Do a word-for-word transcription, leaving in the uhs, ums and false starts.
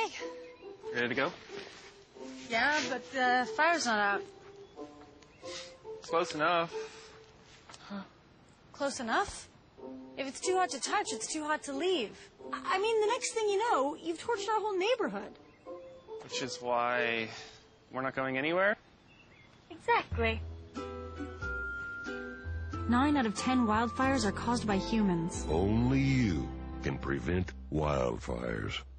Okay. Ready to go? Yeah, but the fire's not out. Close enough. Huh. Close enough? If it's too hot to touch, it's too hot to leave. I mean, the next thing you know, you've torched our whole neighborhood. Which is why we're not going anywhere? Exactly. Nine out of ten wildfires are caused by humans. Only you can prevent wildfires.